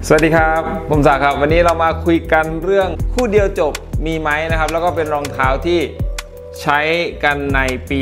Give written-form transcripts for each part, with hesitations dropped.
สวัสดีครับผมศักดิ์ครับวันนี้เรามาคุยกันเรื่องคู่เดียวจบมีไหมนะครับแล้วก็เป็นรองเท้าที่ใช้กันในปี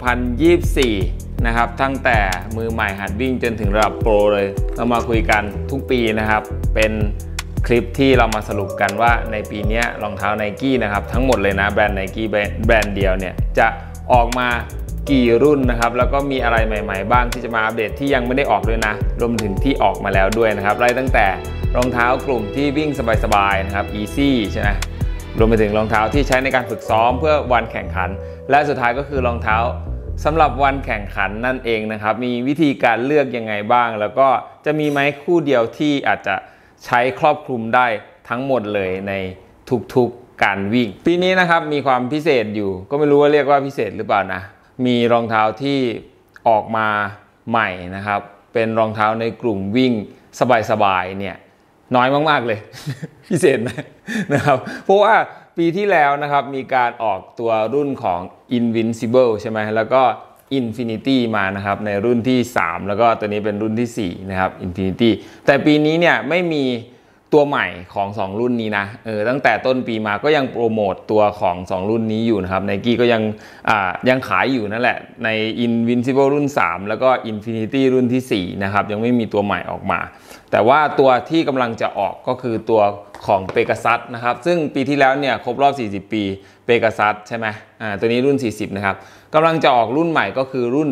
2024 นะครับตั้งแต่มือใหม่หัดวิ่งจนถึงระดับโปรเลยเรามาคุยกันทุกปีนะครับเป็นคลิปที่เรามาสรุปกันว่าในปีนี้รองเท้า Nike นะครับทั้งหมดเลยนะแบรนด์ Nike แบรนด์เดียวเนี่ยจะออกมากี่รุ่นนะครับแล้วก็มีอะไรใหม่ๆบ้างที่จะมาอัปเดตที่ยังไม่ได้ออกด้วยนะรวมถึงที่ออกมาแล้วด้วยนะครับไล่ตั้งแต่รองเท้ากลุ่มที่วิ่งสบายๆนะครับ Easy ใช่ไหมรวมไปถึงรองเท้าที่ใช้ในการฝึกซ้อมเพื่อวันแข่งขันและสุดท้ายก็คือรองเท้าสำหรับวันแข่งขันนั่นเองนะครับมีวิธีการเลือกยังไงบ้างแล้วก็จะมีไหมคู่เดียวที่อาจจะใช้ครอบคลุมได้ทั้งหมดเลยในทุกๆการวิ่งปีนี้นะครับมีความพิเศษอยู่ก็ไม่รู้ว่าเรียกว่าพิเศษหรือเปล่านะมีรองเท้าที่ออกมาใหม่นะครับเป็นรองเท้าในกลุ่มวิ่งสบายๆเนี่ยน้อยมากๆเลย พิเศษนะครับเพราะว่าปีที่แล้วนะครับมีการออกตัวรุ่นของ Invincible ใช่ไหมแล้วก็ Infinity มานะครับในรุ่นที่3แล้วก็ตัวนี้เป็นรุ่นที่4นะครับ Infinity แต่ปีนี้เนี่ยไม่มีตัวใหม่ของ2รุ่นนี้นะตั้งแต่ต้นปีมาก็ยังโปรโมตตัวของ2รุ่นนี้อยู่นะครับ Nike ก็ยังขายอยู่นั่นแหละใน Invincible รุ่น3แล้วก็ Infinity รุ่นที่4นะครับยังไม่มีตัวใหม่ออกมาแต่ว่าตัวที่กำลังจะออกก็คือตัวของ Pegasus นะครับซึ่งปีที่แล้วเนี่ยครบรอบ40ปี Pegasus ใช่ไหมตัวนี้รุ่น40นะครับกำลังจะออกรุ่นใหม่ก็คือรุ่น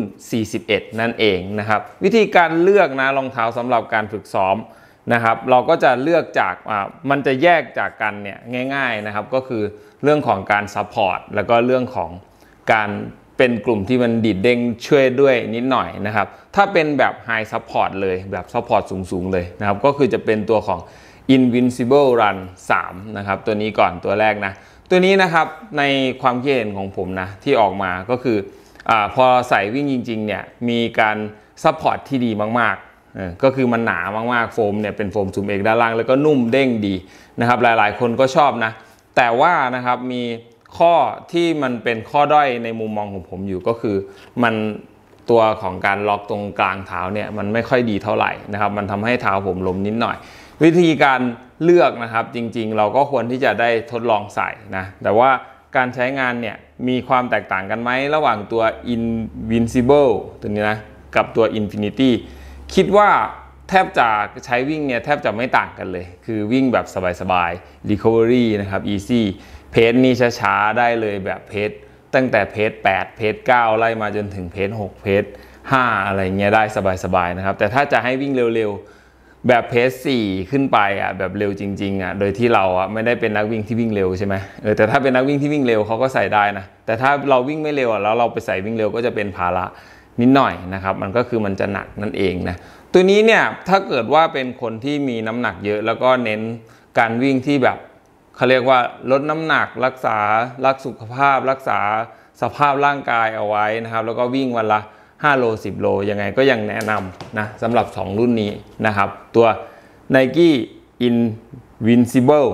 41นั่นเองนะครับวิธีการเลือกนะรองเท้าสำหรับการฝึกซ้อมนะครับเราก็จะเลือกจากมันจะแยกจากกันเนี่ยง่ายๆนะครับก็คือเรื่องของการซัพพอร์ตแล้วก็เรื่องของการเป็นกลุ่มที่มันดีดเด้งช่วยด้วยนิดหน่อยนะครับถ้าเป็นแบบไฮซัพพอร์ตเลยแบบซัพพอร์ตสูงๆเลยนะครับก็คือจะเป็นตัวของ Invincible Run 3นะครับตัวนี้ก่อนตัวแรกนะตัวนี้นะครับในความคิดเห็นของผมนะที่ออกมาก็คือพอใส่วิ่งจริงๆเนี่ยมีการซัพพอร์ตที่ดีมากๆก็คือมันหนามากๆโฟมเนี่ยเป็นโฟมซูมเอกด้านล่างแล้วก็นุ่มเด้งดีนะครับหลายๆคนก็ชอบนะแต่ว่านะครับมีข้อที่มันเป็นข้อด้อยในมุมมองของผมอยู่ก็คือมันตัวของการล็อกตรงกลางเท้าเนี่ยมันไม่ค่อยดีเท่าไหร่นะครับมันทำให้เท้าผมล้มนิดหน่อยวิธีการเลือกนะครับจริงๆเราก็ควรที่จะได้ทดลองใส่นะแต่ว่าการใช้งานเนี่ยมีความแตกต่างกันไหมระหว่างตัว Invincible ตัวนี้นะกับตัว Infinityคิดว่าแทบจะใช้วิ่งเนี่ยแทบจะไม่ต่างกันเลยคือวิ่งแบบสบายๆ recovery นะครับ easy เพจนี่ช้าๆได้เลยแบบเพจตั้งแต่เพจ8เพจ9ไล่มาจนถึงเพจ6เพจ5อะไรเงี้ยได้สบายๆนะครับแต่ถ้าจะให้วิ่งเร็วๆแบบเพจ4ขึ้นไปแบบเร็วจริงๆโดยที่เราไม่ได้เป็นนักวิ่งที่วิ่งเร็วใช่ไหมแต่ถ้าเป็นนักวิ่งที่วิ่งเร็วเขาก็ใส่ได้นะแต่ถ้าเราวิ่งไม่เร็วแล้วเราไปใส่วิ่งเร็วก็จะเป็นภาระนิดหน่อยนะครับมันก็คือมันจะหนักนั่นเองนะตัวนี้เนี่ยถ้าเกิดว่าเป็นคนที่มีน้ำหนักเยอะแล้วก็เน้นการวิ่งที่แบบเขาเรียกว่าลดน้ำหนักรักสุขภาพรักษาสภาพร่างกายเอาไว้นะครับแล้วก็วิ่งวันละ5โล10โลยังไงก็ยังแนะนำนะสำหรับ2รุ่นนี้นะครับตัว Nike Invincible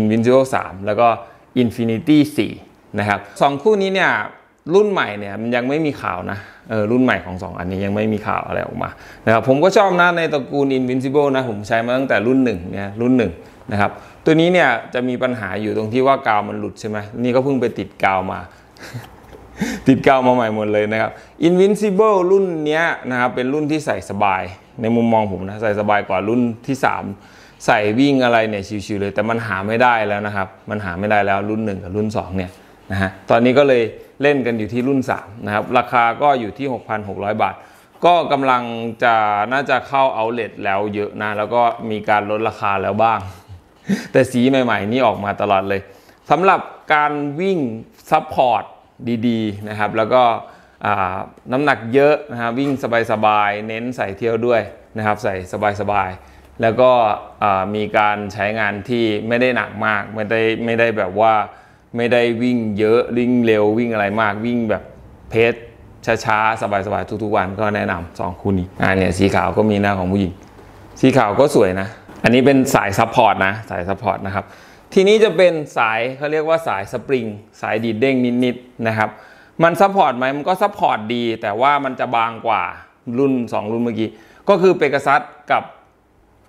3แล้วก็ Infinity 4นะครับ2คู่นี้เนี่ยรุ่นใหม่เนี่ยมันยังไม่มีข่าวนะรุ่นใหม่ของ2อันนี้ยังไม่มีข่าวอะไรออกมานะครับผมก็ชอบนะในตระกูล Invincible นะผมใช้มาตั้งแต่รุ่น1เนี่ยรุ่น1นะครับตัวนี้เนี่ยจะมีปัญหาอยู่ตรงที่ว่ากาวมันหลุดใช่ไหมนี่ก็เพิ่งไปติดกาวมา ติดกาวมาใหม่หมดเลยนะครับ Invincible รุ่นนี้นะครับเป็นรุ่นที่ใส่สบายในมุมมองผมนะใส่สบายกว่ารุ่นที่3ใส่วิ่งอะไรเนี่ยชิวๆเลยแต่มันหาไม่ได้แล้วนะครับมันหาไม่ได้แล้วรุ่น1กับรุ่น2เนี่ยนะฮะตอนนี้ก็เลยเล่นกันอยู่ที่รุ่น3นะครับราคาก็อยู่ที่ 6,600 บาทก็กำลังจะน่าจะเข้าเอาท์เลทแล้วเยอะนะแล้วก็มีการลดราคาแล้วบ้าง แต่สีใหม่ๆนี่ออกมาตลอดเลยสำหรับการวิ่งซัพพอร์ตดีๆนะครับแล้วก็น้ำหนักเยอะนะครับวิ่งสบายๆเน้นใส่เที่ยวด้วยนะครับใส่สบายๆแล้วก็มีการใช้งานที่ไม่ได้หนักมากไม่ได้แบบว่าไม่ได้วิ่งเยอะวิ่งเร็ววิ่งอะไรมากวิ่งแบบเพจช้าๆสบายๆทุกๆวันก็แนะนำ2คู่นี้เนี่ยสีขาวก็มีหน้าของผู้หญิงสีขาวก็สวยนะอันนี้เป็นสายซัพพอร์ตนะสายซัพพอร์ตนะครับทีนี้จะเป็นสายเขาเรียกว่าสายสปริงสายดีดเด้งนิดๆนะครับมันซัพพอร์ตไหมมันก็ซัพพอร์ตดีแต่ว่ามันจะบางกว่ารุ่น2รุ่นเมื่อกี้ก็คือเปกาซัสกับ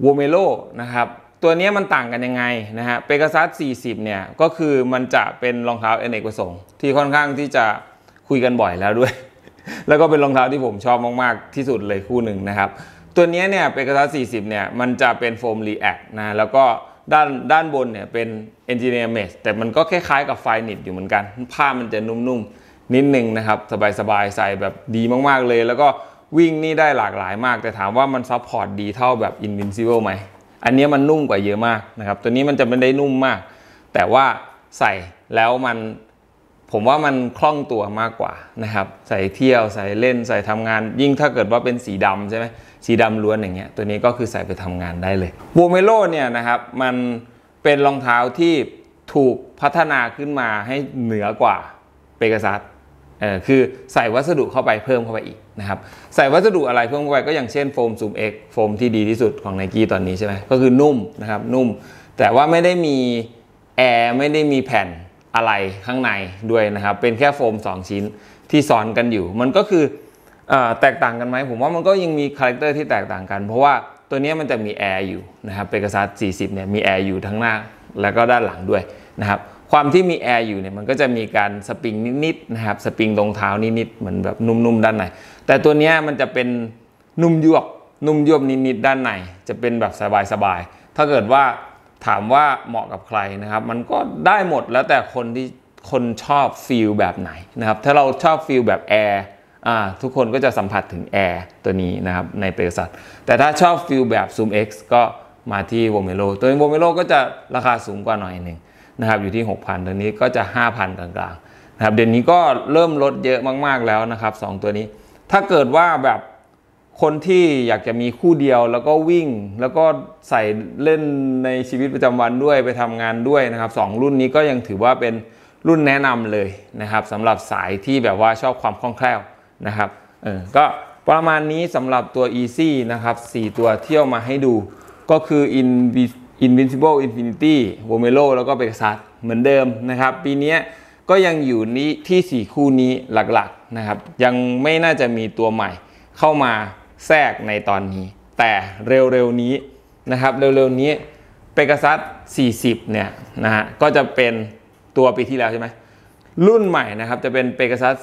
Vomero นะครับตัวนี้มันต่างกันยังไงนะฮะ Pegasus 40เนี่ยก็คือมันจะเป็นรองเท้าอเนกประสงค์ที่ค่อนข้างที่จะคุยกันบ่อยแล้วด้วย แล้วก็เป็นรองเท้าที่ผมชอบมากๆที่สุดเลยคู่หนึ่งนะครับตัวนี้เนี่ย Pegasus 40เนี่ยมันจะเป็นโฟม React นะแล้วก็ด้านบนเนี่ยเป็น Engineer Mesh แต่มันก็คล้ายๆกับไฟนิตอยู่เหมือนกันผ้ามันจะนุ่มๆนิดนึงนะครับสบายๆใส่แบบดีมากๆเลยแล้วก็วิ่งนี่ได้หลากหลายมากแต่ถามว่ามันซัพพอร์ตดีเท่าแบบ Invincible ไหมอันนี้มันนุ่มกว่าเยอะมากนะครับตัวนี้มันจะไม่ได้นุ่มมากแต่ว่าใส่แล้วผมว่ามันคล่องตัวมากกว่านะครับใส่เที่ยวใส่เล่นใส่ทำงานยิ่งถ้าเกิดว่าเป็นสีดำใช่ไหมสีดำล้วนอย่างเงี้ยตัวนี้ก็คือใส่ไปทำงานได้เลยVomeroเนี่ยนะครับมันเป็นรองเท้าที่ถูกพัฒนาขึ้นมาให้เหนือกว่าPegasusคือใส่วัสดุเข้าไปเพิ่มเข้าไปอีกนะครับใส่วัสดุอะไรเพิ่มเข้าไปก็อย่างเช่นโฟม Zoom X โฟมที่ดีที่สุดของ Nike ตอนนี้ใช่ไหมก็คือนุ่มนะครับนุ่มแต่ว่าไม่ได้มีแอร์ไม่ได้มีแผ่นอะไรข้างในด้วยนะครับเป็นแค่โฟม2ชิ้นที่ซ้อนกันอยู่มันก็คือแตกต่างกันไหมผมว่ามันก็ยังมีคาแรคเตอร์ที่แตกต่างกันเพราะว่าตัวนี้มันจะมีแอร์อยู่นะครับPegasus 40เนี่ยมีแอร์อยู่ทั้งหน้าแล้วก็ด้านหลังด้วยนะครับความที่มีแอร์อยู่เนี่ยมันก็จะมีการสปริงนิดๆนะครับสปริงตรงเท้านิดๆเหมือนแบบนุ่มๆด้านในแต่ตัวนี้มันจะเป็นนุ่มยวบนิดๆด้านในจะเป็นแบบสบายๆถ้าเกิดว่าถามว่าเหมาะกับใครนะครับมันก็ได้หมดแล้วแต่คนชอบฟีลแบบไหนนะครับถ้าเราชอบฟีลแบบแอร์ทุกคนก็จะสัมผัสถึงแอร์ตัวนี้นะครับในPegasusแต่ถ้าชอบฟีลแบบ Zoom X ก็มาที่ Vomero ตัวนี้ Vomero ก็จะราคาสูงกว่าหน่อยหนึ่งนะครับอยู่ที่ 6,000 ตัวนี้ก็จะ 5,000 กลางๆนะครับเดี๋ยวนี้ก็เริ่มลดเยอะมากๆแล้วนะครับ2ตัวนี้ถ้าเกิดว่าแบบคนที่อยากจะมีคู่เดียวแล้วก็วิ่งแล้วก็ใส่เล่นในชีวิตประจำวันด้วยไปทำงานด้วยนะครับ2รุ่นนี้ก็ยังถือว่าเป็นรุ่นแนะนำเลยนะครับสำหรับสายที่แบบว่าชอบความคล่องแคล่วนะครับก็ประมาณนี้สำหรับตัว Easy นะครับ4ตัวเที่ยวมาให้ดูก็คือ Invincible Infinity Vomero แล้วก็ Pegasus เหมือนเดิมนะครับปีนี้ก็ยังอยู่นี้ที่4คู่นี้หลักๆนะครับยังไม่น่าจะมีตัวใหม่เข้ามาแทรกในตอนนี้แต่เร็วๆนี้นะครับเร็วๆนี้ Pegasus 40เนี่ยนะฮะก็จะเป็นตัวปีที่แล้วใช่ไหมรุ่นใหม่นะครับจะเป็น Pegasus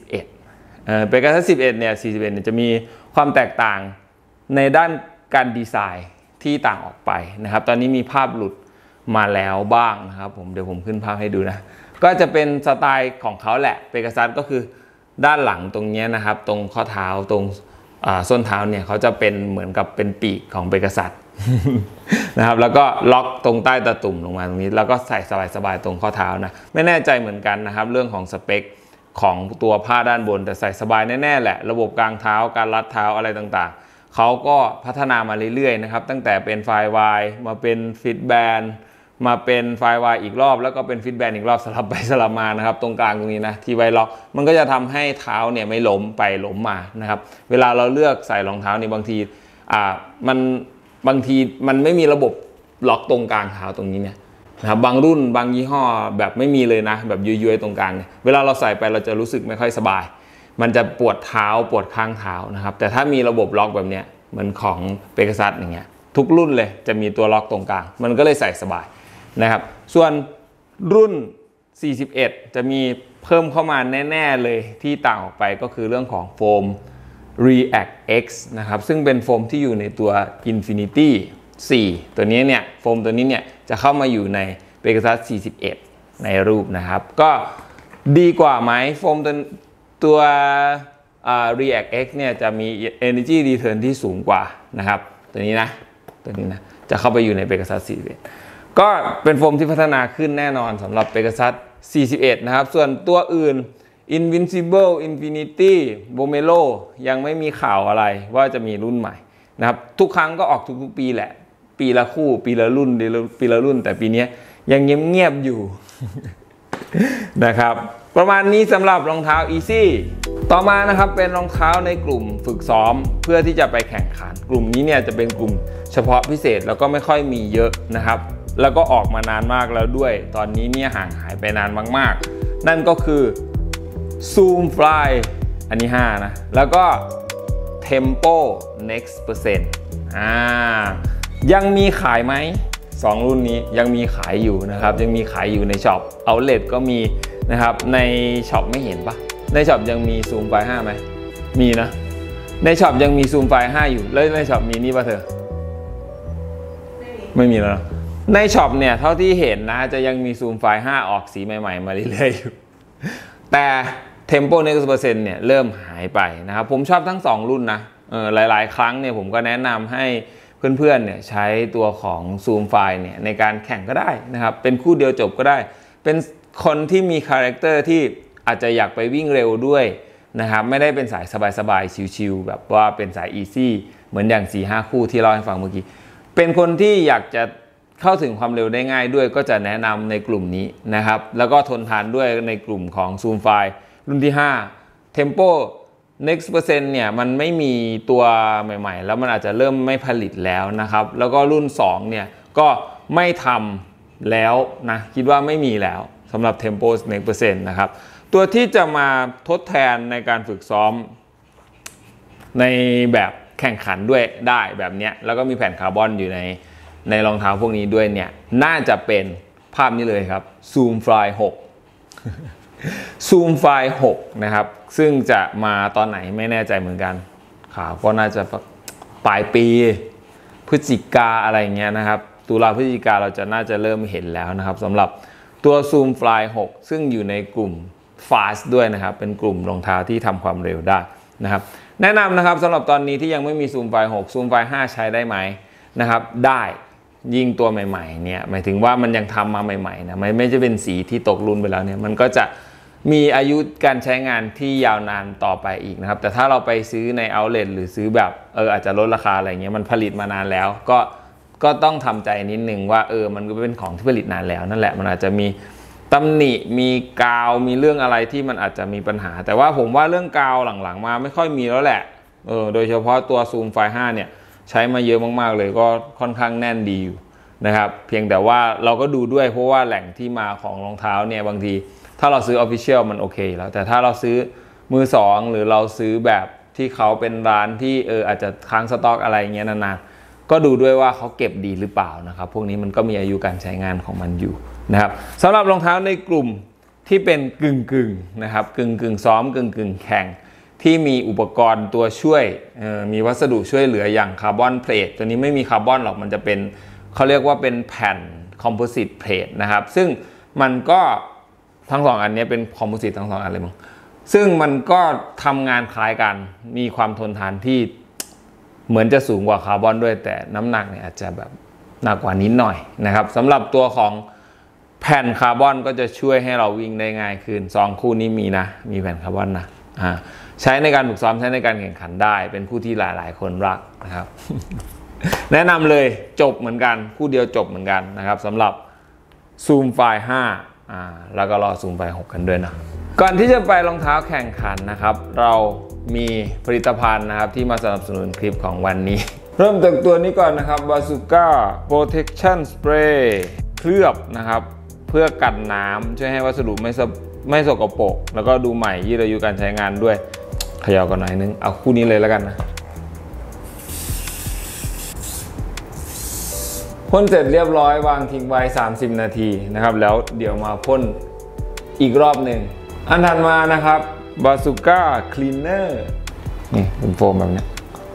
41Pegasus 11เนี่ย41เนี่ยจะมีความแตกต่างในด้านการดีไซน์ที่ต่างออกไปนะครับตอนนี้มีภาพหลุดมาแล้วบ้างนะครับเดี๋ยวผมขึ้นภาพให้ดูนะก็จะเป็นสไตล์ของเขาแหละPegasusก็คือด้านหลังตรงนี้นะครับตรงข้อเท้าตรงส้นเท้าเนี่ยเขาจะเป็นเหมือนกับเป็นปีกของPegasus นะครับแล้วก็ล็อกตรงใต้ตะตุ่มลงมาตรงนี้แล้วก็ใส่สบายๆตรงข้อเท้านะไม่แน่ใจเหมือนกันนะครับเรื่องของสเปคของตัวผ้าด้านบนแต่ใส่สบายแน่ๆแหละระบบกลางเท้าการรัดเท้าอะไรต่างๆเขาก็พัฒนามาเรื่อยๆนะครับตั้งแต่เป็นไฟวายมาเป็นฟิตแบนมาเป็นไฟวายอีกรอบแล้วก็เป็นฟิตแบนอีกรอบสลับไปสลับมานะครับตรงกลางตรงนี้นะที่ไว้ล็อกมันก็จะทำให้เท้าเนี่ยไม่ล้มไปล้มมานะครับเวลาเราเลือกใส่รองเท้านี่บางทีมันไม่มีระบบล็อกตรงกลางเท้าตรงนี้เนี่ยนะครับบางรุ่นบางยี่ห้อแบบไม่มีเลยนะแบบยุยๆตรงกลางเนี่ยเวลาเราใส่ไปเราจะรู้สึกไม่ค่อยสบายมันจะปวดเท้าปวดข้างเท้านะครับแต่ถ้ามีระบบล็อกแบบเนี้ยเหมือนของPegasusอย่างเงี้ยทุกรุ่นเลยจะมีตัวล็อกตรงกลางมันก็เลยใส่สบายนะครับส่วนรุ่น41จะมีเพิ่มเข้ามาแน่ๆเลยที่ต่างออกไปก็คือเรื่องของโฟม React X นะครับซึ่งเป็นโฟมที่อยู่ในตัว Infinity 4ตัวนี้เนี่ยโฟมตัวนี้เนี่ยจะเข้ามาอยู่ใน Pegasus 41ในรูปนะครับก็ดีกว่าไหมโฟมตัวReact X เนี่ยจะมี Energy Return ที่สูงกว่านะครับตัวนี้นะจะเข้าไปอยู่ใน Pegasus 41ก็เป็นโฟมที่พัฒนาขึ้นแน่นอนสำหรับ Pegasus 41นะครับส่วนตัวอื่น Invincible Infinity Vomero ยังไม่มีข่าวอะไรว่าจะมีรุ่นใหม่นะครับทุกครั้งก็ออกทุกๆปีแหละปีละคู่ปีละรุ่นแต่ปีนี้ยังเงียบๆอยู่ นะครับประมาณนี้สำหรับรองเท้า Easy ต่อมานะครับเป็นรองเท้าในกลุ่มฝึกซ้อมเพื่อที่จะไปแข่งขันกลุ่มนี้เนี่ยจะเป็นกลุ่มเฉพาะพิเศษแล้วก็ไม่ค่อยมีเยอะนะครับแล้วก็ออกมานานมากแล้วด้วยตอนนี้เนี่ยห่างหายไปนานมากๆนั่นก็คือ Zoom Fly อันนี้5นะแล้วก็ Tempo Next Percent ยังมีขายไหม2รุ่นนี้ยังมีขายอยู่นะครับยังมีขายอยู่ในช็อปเอาท์เลทก็มีนะครับในช็อปไม่เห็นปะในช็อปยังมีซูมไฟล์5ไหมมีนะในช็อปยังมีซูมไฟล์5อยู่แล้วในช็อปมีนี่ป่ะเธอไม่มีแล้วในช็อปเนี่ยเท่าที่เห็นนะจะยังมีซูมไฟล์5ออกสีใหม่ๆมาเรื่อยๆอยู่แต่ Tempo Next Percent เนี่ยเริ่มหายไปนะครับผมชอบทั้ง2รุ่นนะหลายๆครั้งเนี่ยผมก็แนะนำให้เพื่อนๆเนี่ยใช้ตัวของซูมไฟล์เนี่ยในการแข่งก็ได้นะครับเป็นคู่เดียวจบก็ได้เป็นคนที่มีคาแรคเตอร์ที่อาจจะอยากไปวิ่งเร็วด้วยนะครับไม่ได้เป็นสายสบายๆชิลๆแบบว่าเป็นสายอีซี่เหมือนอย่าง 4-5 คู่ที่เล่าให้ฟังเมื่อกี้เป็นคนที่อยากจะเข้าถึงความเร็วได้ง่ายด้วยก็จะแนะนำในกลุ่มนี้นะครับแล้วก็ทนทานด้วยในกลุ่มของซูมไฟล์รุ่นที่5 Tempo Next Percent เนี่ยมันไม่มีตัวใหม่ๆแล้วมันอาจจะเริ่มไม่ผลิตแล้วนะครับแล้วก็รุ่น2เนี่ยก็ไม่ทำแล้วนะคิดว่าไม่มีแล้วสำหรับ Tempo Next Percent นะครับตัวที่จะมาทดแทนในการฝึกซ้อมในแบบแข่งขันด้วยได้แบบเนี้ยแล้วก็มีแผ่นคาร์บอนอยู่ในรองเท้าพวกนี้ด้วยเนี่ยน่าจะเป็นภาพนี้เลยครับ Zoomfly 6 Zoomfly 6นะครับซึ่งจะมาตอนไหนไม่แน่ใจเหมือนกันข่าวก็น่าจะปลายปีพฤศจิกาอะไรเงี้ยนะครับตุลาพฤศจิกาเราจะน่าจะเริ่มเห็นแล้วนะครับสำหรับตัว Zoomfly 6 ซึ่งอยู่ในกลุ่ม Fast ด้วยนะครับเป็นกลุ่มรองเท้าที่ทำความเร็วได้นะครับแนะนำนะครับสำหรับตอนนี้ที่ยังไม่มี Zoomfly 6 Zoomfly 5 ใช้ได้ไหมนะครับได้ยิ่งตัวใหม่ๆเนี่ยหมายถึงว่ามันยังทำมาใหม่ๆนะไม่จะเป็นสีที่ตกรุ่นไปแล้วเนี่ยมันก็จะมีอายุการใช้งานที่ยาวนานต่อไปอีกนะครับแต่ถ้าเราไปซื้อใน outlet หรือซื้อแบบอาจจะลดราคาอะไรเงี้ยมันผลิตมานานแล้วก็ต้องทำใจนิดนึงว่ามันก็เป็นของที่ผลิตนานแล้วนั่นแหละมันอาจจะมีตำหนิมีกาวมีเรื่องอะไรที่มันอาจจะมีปัญหาแต่ว่าผมว่าเรื่องกาวหลังๆมาไม่ค่อยมีแล้วแหละโดยเฉพาะตัว Zoomfly 5 เนี่ยใช้มาเยอะมากๆเลยก็ค่อนข้างแน่นดีอยู่นะครับเพียงแต่ว่าเราก็ดูด้วยเพราะว่าแหล่งที่มาของรองเท้าเนี่ยบางทีถ้าเราซื้อ Official มันโอเคแล้วแต่ถ้าเราซื้อมือสองหรือเราซื้อแบบที่เขาเป็นร้านที่อาจจะค้างสต็อกอะไรเงี้ยนานๆก็ดูด้วยว่าเขาเก็บดีหรือเปล่านะครับพวกนี้มันก็มีอายุการใช้งานของมันอยู่นะครับสำหรับรองเท้าในกลุ่มที่เป็นกึ่งนะครับกึ่งซ้อมกึ่งแข่งที่มีอุปกรณ์ตัวช่วยมีวัสดุช่วยเหลืออย่างคาร์บอนเพลทตัวนี้ไม่มีคาร์บอนหรอกมันจะเป็นเขาเรียกว่าเป็นแผ่นคอมโพสิตเพลทนะครับซึ่งมันก็ทั้ง2อันนี้เป็นคอมโพสิตทั้ง2อันเลยมั้งซึ่งมันก็ทำงานคล้ายกันมีความทนทานที่เหมือนจะสูงกว่าคาร์บอนด้วยแต่น้ำหนักเนี่ยอาจจะแบบหนักกว่านิดหน่อยนะครับสำหรับตัวของแผ่นคาร์บอนก็จะช่วยให้เราวิ่งได้ง่ายขึ้น2คู่นี้มีแผ่นคาร์บอนนะใช้ในการฝึกซ้อมใช้ในการแข่งขันได้เป็นคู่ที่หลายๆคนรักนะครับ แนะนำเลยจบเหมือนกันคู่เดียวจบเหมือนกันนะครับสำหรับ Zoomfly 5แล้วก็รอ Zoomfly 6 กันด้วยนะก่อนที่จะไปรองเท้าแข่งขันนะครับเรามีผลิตภัณฑ์นะครับที่มาสนับสนุนคลิปของวันนี้ เริ่มจากตัวนี้ก่อนนะครับ Bazooka Protection Spray เคลือบนะครับเพื่อกันน้ำช่วยให้วัสดุไม่สกปรกแล้วก็ดูใหม่ยืดอายุการใช้งานด้วยเขย่ากันหน่อยนึงเอาคู่นี้เลยแล้วกันนะพ่นเสร็จเรียบร้อยวางทิ้งไว้30 นาทีนะครับแล้วเดี๋ยวมาพ่นอีกรอบหนึ่งอันถัดมานะครับ Bazooka Cleaner นี่เป็นโฟมแบบนี้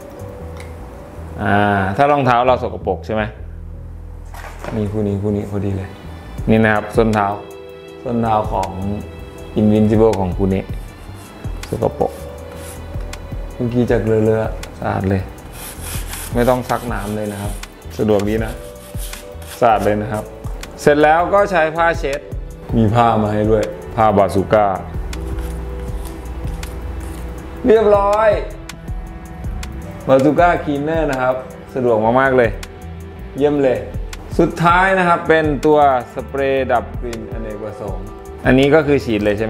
ถ้ารองเท้าเราสกปรกใช่ไหมนี่คู่นี้พอดีเลยนี่นะครับส้นเท้าของ Invincible ของคู่นี้สกปรกเมื่อกี้จากเรือสะอาดเลยไม่ต้องซักน้ำเลยนะครับสะดวกดีนะสะอาดเลยนะครับเสร็จแล้วก็ใช้ผ้าเช็ดมีผ้ามาให้ด้วยผ้าบาซูก้าเรียบร้อยบาซูก้าคลีนเนอร์นะครับสะดวกมากๆเลยเยี่ยมเลยสุดท้ายนะครับเป็นตัวสเปรย์ดับกลิ่นอเนกประสงค์อันนี้ก็คือฉีดเลยใช่ไหม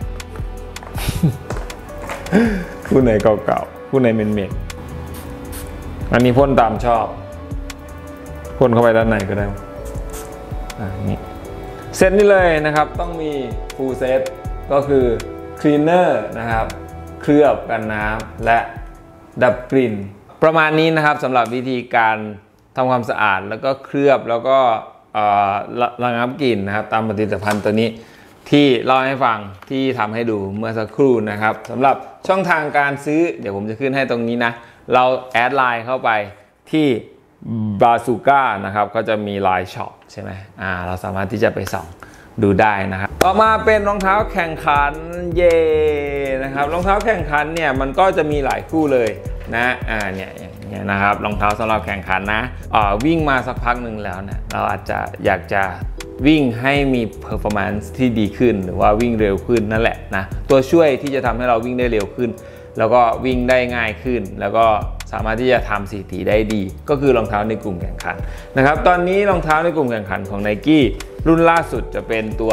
ผู้ไหนเก่าๆผู้ไหนเหม็นๆอันนี้พ่นตามชอบพ่นเข้าไปด้านในก็ได้นี่เซตนี้เลยนะครับต้องมีฟูลเซตก็คือคลีนเนอร์นะครับเคลือบกันน้ำและดับกลิ่นประมาณนี้นะครับสำหรับวิธีการทำความสะอาดแล้วก็เคลือบแล้วก็ระงับกลิ่นนะครับตามผลิตภัณฑ์ตัวนี้ที่เล่าให้ฟังที่ทำให้ดูเมื่อสักครู่นะครับสำหรับช่องทางการซื้อเดี๋ยวผมจะขึ้นให้ตรงนี้นะเราแอดไลน์เข้าไปที่บาซูก้านะครับก็จะมีไลน์ช็อปใช่ไหมเราสามารถที่จะไปส่องดูได้นะครับต่อมาเป็นรองเท้าแข่งขันเย่นะครับรองเท้าแข่งขันเนี่ยมันก็จะมีหลายคู่เลยนะเนี่ยอย่างเงี้ยนะครับรองเท้าสำหรับแข่งขันนะวิ่งมาสักพักหนึ่งแล้วเนี่ยเราอาจจะอยากจะวิ่งให้มี performance ที่ดีขึ้นหรือว่าวิ่งเร็วขึ้นนั่นแหละนะตัวช่วยที่จะทำให้เราวิ่งได้เร็วขึ้นแล้วก็วิ่งได้ง่ายขึ้นแล้วก็สามารถที่จะทำสถิติได้ดีก็คือรองเท้าในกลุ่มแข่งขันนะครับตอนนี้รองเท้าในกลุ่มแข่งขันของ Nike รุ่นล่าสุดจะเป็นตัว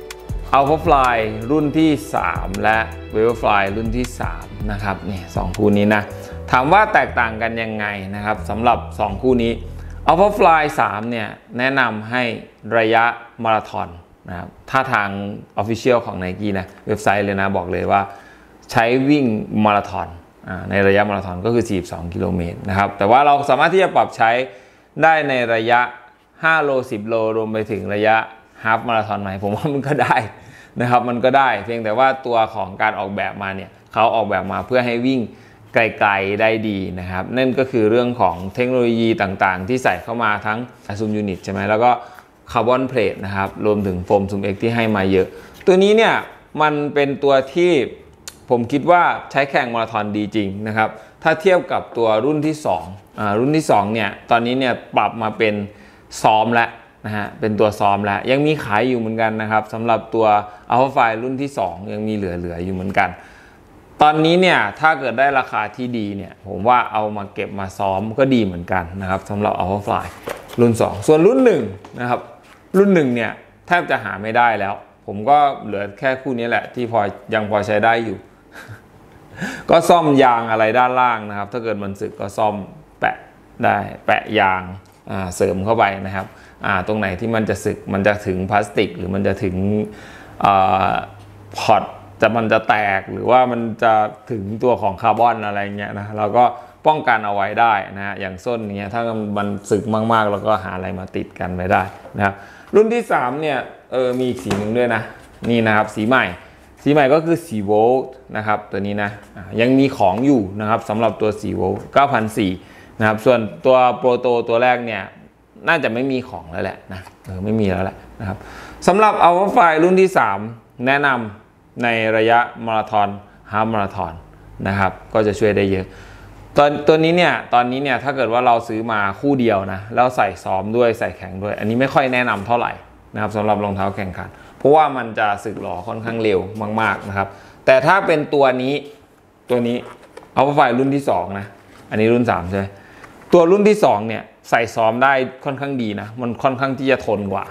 Alphafly รุ่นที่3และ Vaporfly รุ่นที่3นะครับนี่2คู่นี้นะถามว่าแตกต่างกันยังไงนะครับสำหรับ2คู่นี้ Alphafly 3เนี่ยแนะนำให้ระยะมาราธอนนะครับถ้าทาง Official ของ Nike นะเว็บไซต์เลยนะบอกเลยว่าใช้วิ่งมาราธอนในระยะมาราธอนก็คือ42กิโลเมตรนะครับแต่ว่าเราสามารถที่จะปรับใช้ได้ในระยะ5โล10โลรวมไปถึงระยะฮาล์ฟมาราธอนไหมผมว่ามันก็ได้นะครับมันก็ได้เพียงแต่ว่าตัวของการออกแบบมาเนี่ยเขาออกแบบมาเพื่อให้วิ่งไกลๆได้ดีนะครับนั่นก็คือเรื่องของเทคโนโลยีต่างๆที่ใส่เข้ามาทั้งซูมยูนิตใช่ไหมแล้วก็คาร์บอนเพลทนะครับรวมถึงโฟมซูมเอ็กที่ให้มาเยอะตัวนี้เนี่ยมันเป็นตัวที่ผมคิดว่าใช้แข่งมาราธอนดีจริงนะครับถ้าเทียบกับตัวรุ่นที่2รุ่นที่2เนี่ยตอนนี้เนี่ยปรับมาเป็นซ้อมแล้วนะฮะเป็นตัวซ้อมแล้วยังมีขายอยู่เหมือนกันนะครับสำหรับตัว Alphafly รุ่นที่2ยังมีเหลืออยู่เหมือนกันตอนนี้เนี่ยถ้าเกิดได้ราคาที่ดีเนี่ยผมว่าเอามาเก็บมาซ้อมก็ดีเหมือนกันนะครับสำหรับ Alphafly รุ่น2ส่วนรุ่น1นะครับรุ่น1เนี่ยแทบจะหาไม่ได้แล้วผมก็เหลือแค่คู่นี้แหละที่ยังพอใช้ได้อยู่ก็ซ่อมยางอะไรด้านล่างนะครับถ้าเกิดมันสึกก็ซ่อมแปะได้แปะยางเสริมเข้าไปนะครับตรงไหนที่มันจะสึกมันจะถึงพลาสติกหรือมันจะถึงพอร์ตมันจะแตกหรือว่ามันจะถึงตัวของคาร์บอนอะไรเงี้ยนะเราก็ป้องกันเอาไว้ได้นะอย่างส้นเนี้ยถ้ามันสึกมากๆเราก็หาอะไรมาติดกันไว้ได้นะครับรุ่นที่3เนี่ยมีอีกสีหนึ่งด้วยนะนี่นะครับสีใหม่ก็คือ4โวลต์นะครับตัวนี้นะยังมีของอยู่นะครับสำหรับตัว4โวลต์ 9,400 นะครับส่วนตัวโปรโตตัวแรกเนี่ยน่าจะไม่มีของแล้วแหละนะไม่มีแล้วแหละนะครับสำหรับ Alphafly รุ่นที่3แนะนำในระยะมาราธอนฮาล์ฟมาราธอนนะครับก็จะช่วยได้เยอะตัวนี้เนี่ยตอนนี้เนี่ยถ้าเกิดว่าเราซื้อมาคู่เดียวนะแล้วใส่ซ้อมด้วยใส่แข่งด้วยอันนี้ไม่ค่อยแนะนำเท่าไหร่นะครับสำหรับรองเท้าแข่งขันเพราะว่ามันจะสึกหรอค่อนข้างเร็วมากๆนะครับแต่ถ้าเป็นตัวนี้Alphaflyรุ่นที่2นะอันนี้รุ่น3ใช่ไหมตัวรุ่นที่2เนี่ยใส่ซ้อมได้ค่อนข้างดีนะมันค่อนข้างที่จะทนกว่า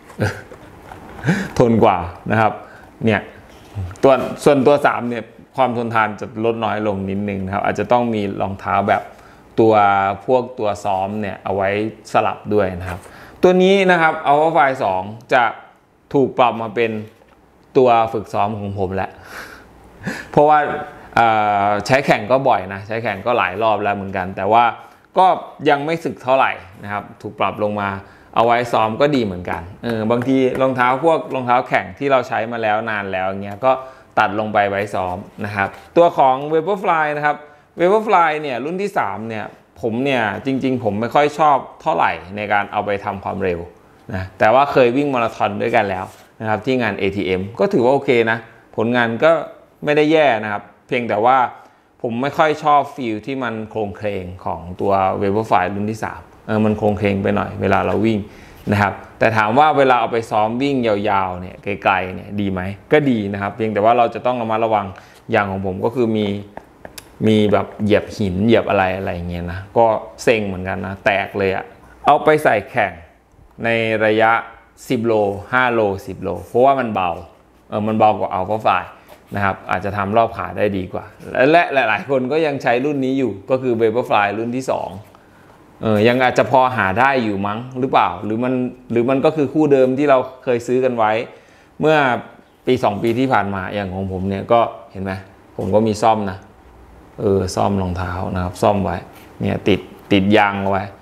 นะครับเนี่ยส่วนตัว3เนี่ยความทนทานจะลดน้อยลงนิดนึงนะครับอาจจะต้องมีรองเท้าแบบตัวซ้อมเนี่ยเอาไว้สลับด้วยนะครับตัวนี้นะครับ Alphafly 2จะถูกปรับมาเป็นตัวฝึกซ้อมของผมแล้วเพราะว่าใช้แข่งก็บ่อยนะใช้แข่งก็หลายรอบแล้วเหมือนกันแต่ว่าก็ยังไม่สึกเท่าไหร่นะครับถูกปรับลงมาเอาไว้ซ้อมก็ดีเหมือนกันบางทีรองเท้าแข่งที่เราใช้มาแล้วนานแล้วอย่างเงี้ยก็ตัดลงไปไว้ซ้อมนะครับตัวของ Vaporfly นะครับ Vaporfly เนี่ยรุ่นที่3เนี่ยผมเนี่ยจริงๆผมไม่ค่อยชอบเท่าไหร่ในการเอาไปทำความเร็วนะแต่ว่าเคยวิ่งมาราธอนด้วยกันแล้วนะครับที่งาน ATM ก็ถือว่าโอเคนะผลงานก็ไม่ได้แย่นะครับเพียงแต่ว่าผมไม่ค่อยชอบฟีลที่มันโครงเคลงของตัว Vaporfly รุ่นที่3มันโครงเคลงไปหน่อยเวลาเราวิ่งนะครับแต่ถามว่าเวลาเอาไปซ้อมวิ่งยาวๆเนี่ยไกลๆเนี่ยดีไหมก็ดีนะครับเพียงแต่ว่าเราจะต้องระมัดระวังอย่างของผมก็คือมีแบบเหยียบหินเหยียบอะไรเงี้ยนะก็เซ็งเหมือนกันนะแตกเลยอะเอาไปใส่แข่งในระยะ10โล5โล10โลเพราะว่ามันเบากว่า Alphafly นะครับอาจจะทำรอบขาได้ดีกว่าและหลายๆคนก็ยังใช้รุ่นนี้อยู่ก็คือ Vaporfly รุ่นที่2ยังอาจจะพอหาได้อยู่มั้งหรือเปล่าหรือมันก็คือคู่เดิมที่เราเคยซื้อกันไว้เมื่อปี2ปีที่ผ่านมาอย่างของผมเนี่ยก็เห็นไหมผมก็มีซ่อมนะซ่อมรองเท้านะครับซ่อมไว้เนี่ยติดยางเอาไว้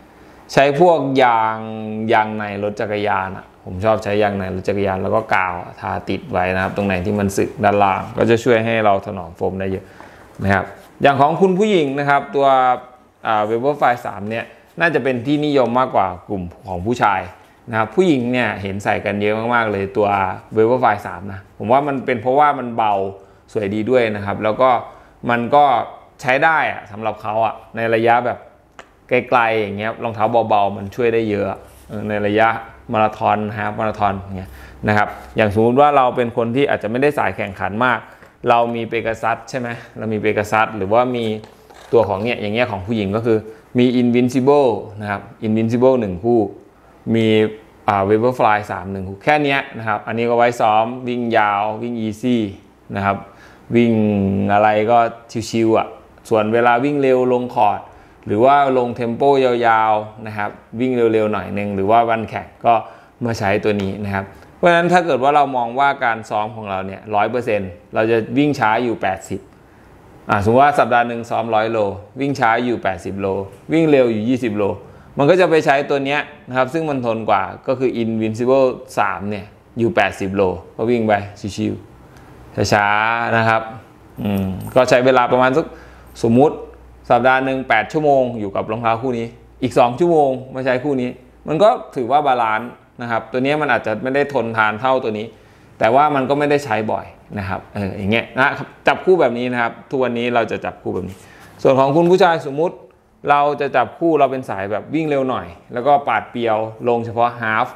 ใช้พวกยางในรถจักรยานอ่ะผมชอบใช้ยางในรถจักรยานแล้วก็กาวทาติดไว้นะครับตรงไหนที่มันสึกด้านล่างก็จะช่วยให้เราถนอมโฟมได้เยอะนะครับอย่างของคุณผู้หญิงนะครับตัวเวเบอร์ไฟ3เนี่ยน่าจะเป็นที่นิยมมากกว่ากลุ่มของผู้ชายนะครับผู้หญิงเนี่ยเห็นใส่กันเยอะมากๆเลยตัวเวเบอร์ไฟ3นะผมว่ามันเป็นเพราะว่ามันเบาสวยดีด้วยนะครับแล้วก็มันก็ใช้ได้อะสำหรับเขาอะในระยะแบบไกลๆอย่างเงี้ยรองเท้าเบาๆมันช่วยได้เยอะในระยะมาราธอนฮาล์ฟมาราธอนอย่างเงี้ยนะครับอย่างสมมติว่าเราเป็นคนที่อาจจะไม่ได้สายแข่งขันมากเรามีเปกาซัสใช่ไหมเรามีเปกาซัสหรือว่ามีตัวของเนี่ยอย่างเงี้ยของผู้หญิงก็คือมี Invincible นะครับ Invincible 1 คู่มีVaporfly 3 1 คู่แค่นี้นะครับอันนี้ก็ไว้ซ้อมวิ่งยาววิ่ง easy นะครับวิ่งอะไรก็ชิวๆอ่ะส่วนเวลาวิ่งเร็วลงคอร์ดหรือว่าลงเทมโปยาวๆนะครับวิ่งเร็วๆหน่อยนึงหรือว่าวันแข่งก็มาใช้ตัวนี้นะครับเพราะฉะนั้นถ้าเกิดว่าเรามองว่าการซ้อมของเราเนี่ย 100% เราจะวิ่งช้าอยู่ 80สมมติว่าสัปดาห์หนึ่งซ้อม100 โลวิ่งช้าอยู่80 โลวิ่งเร็วอยู่20 โลมันก็จะไปใช้ตัวนี้นะครับซึ่งมันทนกว่าก็คือ Invincible 3เนี่ยอยู่80 โลก็วิ่งไปชิวๆช้าๆนะครับก็ใช้เวลาประมาณสักสมมุติสัปดาห์หนึ่ง8 ชั่วโมงอยู่กับรองเท้าคู่นี้อีก2 ชั่วโมงมาใช้คู่นี้มันก็ถือว่าบาลานซ์นะครับตัวนี้มันอาจจะไม่ได้ทนทานเท่าตัวนี้แต่ว่ามันก็ไม่ได้ใช้บ่อยนะครับอย่างเงี้ยนะครับจับคู่แบบนี้นะครับทุกวันนี้เราจะจับคู่แบบนี้ส่วนของคุณผู้ชายสมมุติเราจะจับคู่เราเป็นสายแบบวิ่งเร็วหน่อยแล้วก็ปาดเปรียวลงเฉพาะฮาล์ฟ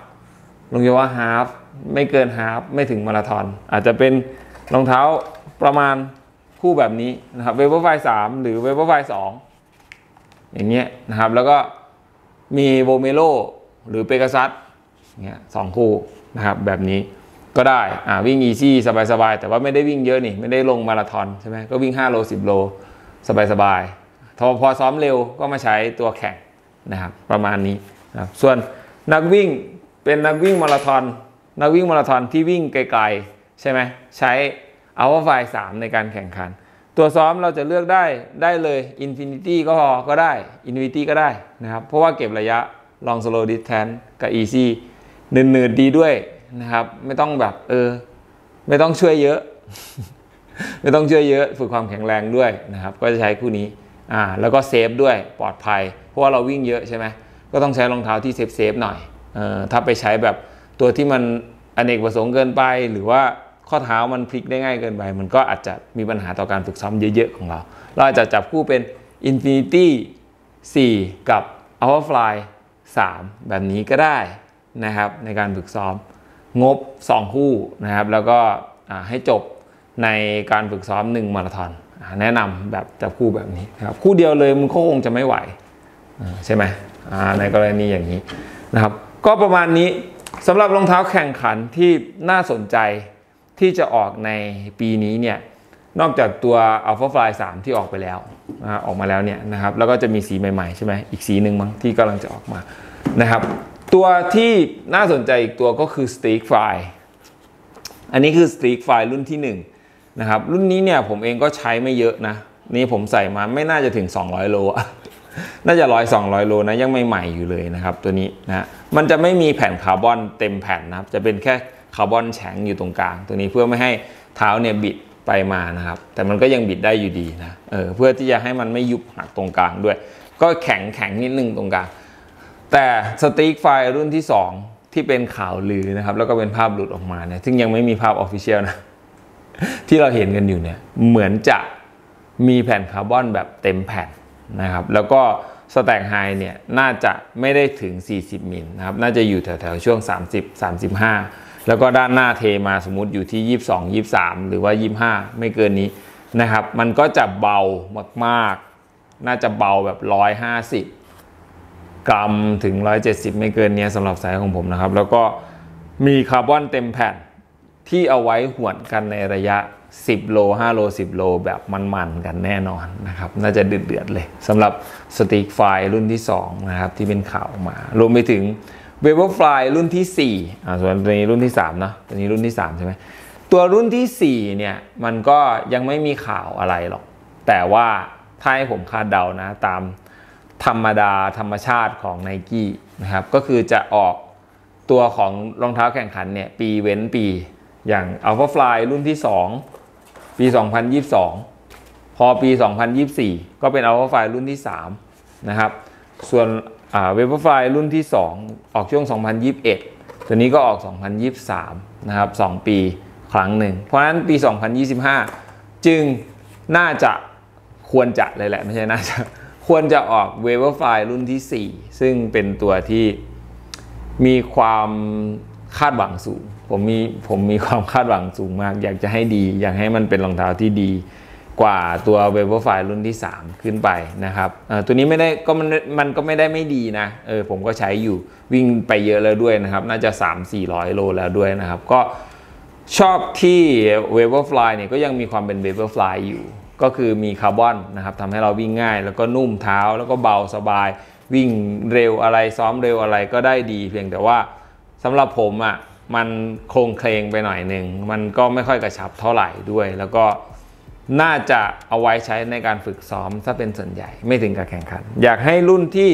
ไม่เกินฮาล์ฟไม่ถึงมาราธอนอาจจะเป็นรองเท้าประมาณคู่แบบนี้นะครับเวเบอร์ไฟ3หรือเวเบอร์ไฟ2อย่างเงี้ยนะครับแล้วก็มีโวเมโลหรือเปกาซัสเนี่ย2 คู่นะครับแบบนี้ก็ได้วิ่งอีซี่สบายๆแต่ว่าไม่ได้วิ่งเยอะนี่ไม่ได้ลงมาราธอนใช่ไหมก็วิ่ง5 โล 10 โลสบายๆพอซ้อมเร็วก็มาใช้ตัวแข่งนะครับประมาณนี้นะครับส่วนนักวิ่งเป็นนักวิ่งมาราธอนที่วิ่งไกลๆใช่ไหมใช้Vaporfly 3ในการแข่งขันตัวซ้อมเราจะเลือกได้เลย Infinity ก็ได้ Infinity ก็ได้นะครับเพราะว่าเก็บระยะ Long Slow Distance กับ Easy หนืดดีด้วยนะครับไม่ต้องแบบไม่ต้องช่วยเยอะ ไม่ต้องช่วยเยอะฝึกความแข็งแรงด้วยนะครับก็จะใช้คู่นี้แล้วก็เซฟด้วยปลอดภัยเพราะว่าเราวิ่งเยอะใช่ไหมก็ต้องใช้รองเท้าที่เซฟหน่อยถ้าไปใช้แบบตัวที่มันอเนกประสงค์เกินไปหรือว่าข้อเท้ามันพลิกได้ง่ายเกินไปมันก็อาจจะมีปัญหาต่อการฝึกซ้อมเยอะๆของเราอาจจะจับคู่เป็น Infinity 4 กับ Vaporfly 3แบบนี้ก็ได้นะครับในการฝึกซ้อมงบ2 คู่นะครับแล้วก็ให้จบในการฝึกซ้อม1 มาราธอนแนะนำแบบจับคู่แบบนี้นะครับคู่เดียวเลยมันก็คงจะไม่ไหวใช่ไหมในกรณีอย่างนี้นะครับก็ประมาณนี้สำหรับรองเท้าแข่งขันที่น่าสนใจที่จะออกในปีนี้เนี่ยนอกจากตัว Vaporfly 3ที่ออกไปแล้วออกมาแล้วเนี่ยนะครับแล้วก็จะมีสีใหม่ๆใช่ไหมอีกสีหนึ่งมั้งที่กำลังจะออกมานะครับตัวที่น่าสนใจอีกตัวก็คือ Streakfly อันนี้คือ Streakfly รุ่นที่1นะครับรุ่นนี้เนี่ยผมเองก็ใช้ไม่เยอะนะนี่ผมใส่มาไม่น่าจะถึง200 โลน่าจะ100-200 โลนะยังใหม่ๆอยู่เลยนะครับตัวนี้นะมันจะไม่มีแผ่นคาร์บอนเต็มแผ่นนะครับจะเป็นแค่คาร์บอนแฉงอยู่ตรงกลางตัวนี้เพื่อไม่ให้เท้าเนี่ยบิดไปมานะครับแต่มันก็ยังบิดได้อยู่ดีนะเพื่อที่จะให้มันไม่ยุบหักตรงกลางด้วยก็แข็งนิดนึงตรงกลางแต่สตีคไฟรุ่นที่2ที่เป็นข่าวลือนะครับแล้วก็เป็นภาพหลุดออกมาเนี่ยซึ่งยังไม่มีภาพออฟฟิเชียลนะที่เราเห็นกันอยู่เนี่ยเหมือนจะมีแผ่นคาร์บอนแบบเต็มแผ่นนะครับแล้วก็สแต็กไฮเนี่ยน่าจะไม่ได้ถึง40 มิลนะครับน่าจะอยู่แถวๆช่วง30-35แล้วก็ด้านหน้าเทมาสมมุติอยู่ที่22-23หรือว่า25ไม่เกินนี้นะครับมันก็จะเบามากๆน่าจะเบาแบบ150 กรัมถึง170ไม่เกินนี้สำหรับไซส์ของผมนะครับแล้วก็มีคาร์บอนเต็มแผ่นที่เอาไว้หวดกันในระยะ10 โล5 โล10 โลแบบมันๆกันแน่นอนนะครับน่าจะเดือดเลยสำหรับ Streakfly รุ่นที่2นะครับที่เป็นข่าวมารวมไปถึง Vaporfly รุ่นที่4ส่วนตัวนี้รุ่นที่3นะตัวนี้รุ่นที่3ใช่ไหมตัวรุ่นที่4เนี่ยมันก็ยังไม่มีข่าวอะไรหรอกแต่ว่าถ้าให้ผมคาดเดานะตามธรรมชาติของ Nike นะครับก็คือจะออกตัวของรองเท้าแข่งขันเนี่ยปีเว้นปีอย่าง Alpha Fly รุ่นที่2ปี2022พอปี2024ก็เป็น Alpha Fly รุ่นที่3นะครับส่วนVaporfly รุ่นที่2ออกช่วง2021ตัวนี้ก็ออก2023นะครับ2ปีครั้งหนึ่งเพราะฉะนั้นปี2025จึงน่าจะควรจะเลยแหละไม่ใช่น่าจะควรจะออก Vaporfly รุ่นที่4ซึ่งเป็นตัวที่มีความคาดหวังสูงผมมีความคาดหวังสูงมากอยากจะให้ดีอยากให้มันเป็นรองเท้าที่ดีกว่าตัว Vaporfly รุ่นที่3ขึ้นไปนะครับตัวนี้ไม่ได้ก็มันก็ไม่ได้ไม่ดีนะผมก็ใช้อยู่วิ่งไปเยอะแล้วด้วยนะครับน่าจะ 300-400 โลแล้วด้วยนะครับก็ชอบที่ Vaporfly เนี่ยก็ยังมีความเป็น Vaporfly อยู่ก็คือมีคาร์บอนนะครับทำให้เราวิ่งง่ายแล้วก็นุ่มเท้าแล้วก็เบาสบายวิ่งเร็วอะไรซ้อมเร็วอะไรก็ได้ดีเพียงแต่ว่าสำหรับผมอ่ะมันโครงเคลงไปหน่อยหนึ่งมันก็ไม่ค่อยกระชับเท่าไหร่ด้วยแล้วก็น่าจะเอาไว้ใช้ในการฝึกซ้อมถ้าเป็นส่วนใหญ่ไม่ถึงกับแข่งขันอยากให้รุ่นที่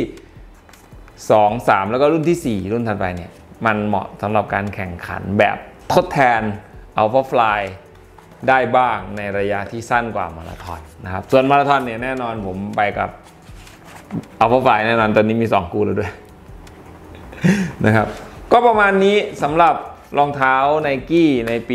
2 3แล้วก็รุ่นที่4รุ่นถัดไปเนี่ยมันเหมาะสำหรับการแข่งขันแบบทดแทน Alpha Fly ได้บ้างในระยะที่สั้นกว่ามาราธอนนะครับส่วนมาราธอนเนี่ยแน่นอนผมไปกับ Alpha Fly แน่นอนตอนนี้มี2คู่แล้วด้วย นะครับก็ประมาณนี้สำหรับรองเท้า Nike ในปี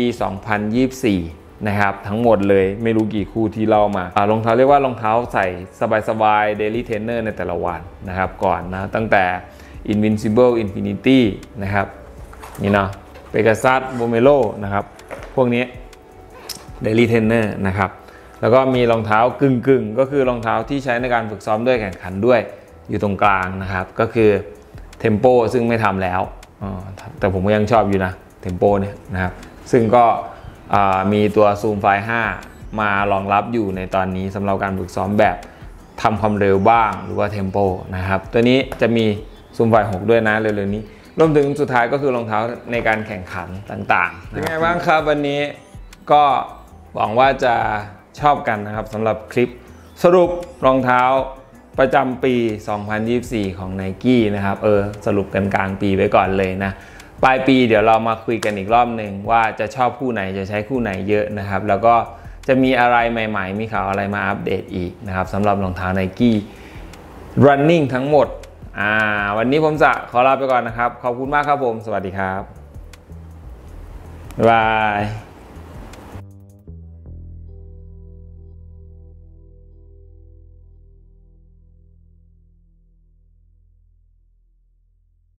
2024 นะครับทั้งหมดเลยไม่รู้กี่คู่ที่เล่ามารองเท้าเรียกว่ารองเท้าใส่สบายๆ Daily Trainer ในแต่ละวันนะครับก่อนนะตั้งแต่ Invincible Infinity นะครับนี่เนาะ Pegasus Vomero นะครับพวกนี้ Daily Trainer นะครับแล้วก็มีรองเท้ากึ่งก็คือรองเท้าที่ใช้ในการฝึกซ้อมด้วยแข่งขันด้วยอยู่ตรงกลางนะครับก็คือ Tempo ซึ่งไม่ทำแล้วแต่ผมก็ยังชอบอยู่นะ Tempo เนี่ยนะครับซึ่งก็มีตัว Zoom Fly 5 มารองรับอยู่ในตอนนี้สำหรับการฝึกซ้อมแบบทำความเร็วบ้างหรือว่า Tempo นะครับตัวนี้จะมี Zoom Fly 6 ด้วยนะเร็วๆนี้รวมถึงสุดท้ายก็คือรองเท้าในการแข่งขันต่างๆเป็นไงบ้างครับวันนี้ก็หวังว่าจะชอบกันนะครับสำหรับคลิปสรุปรองเท้าประจำปี 2024 ของ Nike นะครับสรุปกันกลางปีไว้ก่อนเลยนะปลายปีเดี๋ยวเรามาคุยกันอีกรอบหนึ่งว่าจะชอบคู่ไหนจะใช้คู่ไหนเยอะนะครับแล้วก็จะมีอะไรใหม่ๆมีข่าวอะไรมาอัปเดตอีกนะครับสำหรับรองเท้า Nike Running ทั้งหมดวันนี้ผมจะขอลาไปก่อนนะครับขอบคุณมากครับผมสวัสดีครับบ๊ายบาย